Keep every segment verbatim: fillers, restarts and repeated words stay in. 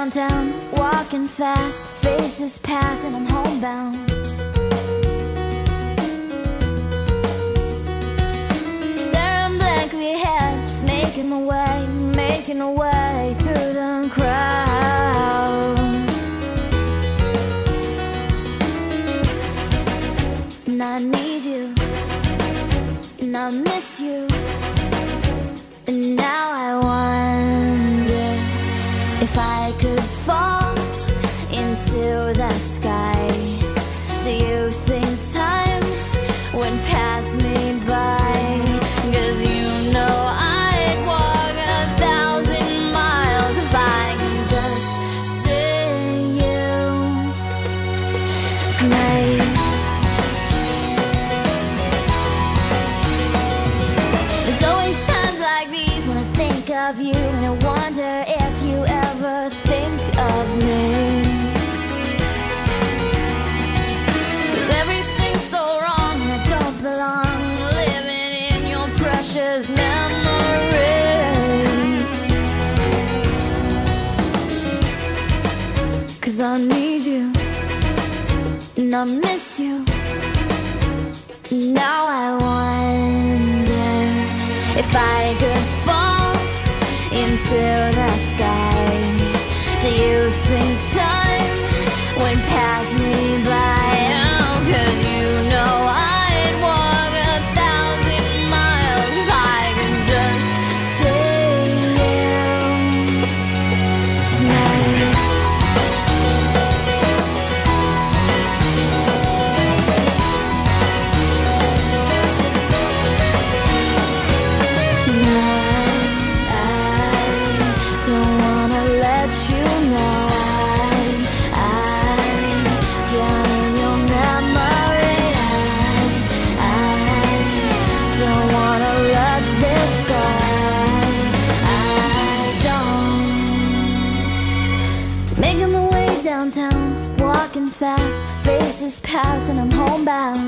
downtown, walking fast, faces pass and I'm homebound. Staring blankly ahead, just making my way, making my way through the crowd. And I need you, and I miss you, and now I wonder if I could fall into the sky. Do you think time would pass me by? 'Cause you know I'd walk a thousand miles if I could just see you tonight. There's always times like these when I think of you, and I wonder if you ever think of me. 'Cause everything's so wrong and I don't belong, living in your precious memory. 'Cause I need you, and I miss you, and now I wonder if I could fall into the sky. Do you think time would pass me by? Oh, 'cause you know I'd walk a thousand miles if I could just see you tonight. Making my way downtown, walking fast, faces pass and I'm homebound.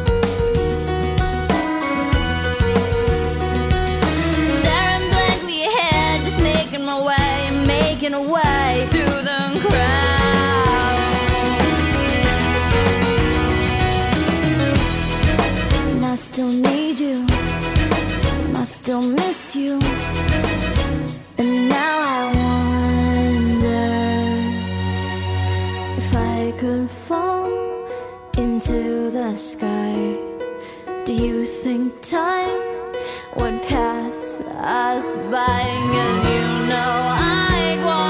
Staring blankly ahead, just making my way, making a way through the crowd. And I still need you, and I still miss you, and now I wonder if I could fall into the sky. Do you think time would pass us by? 'Cause you know I'd walk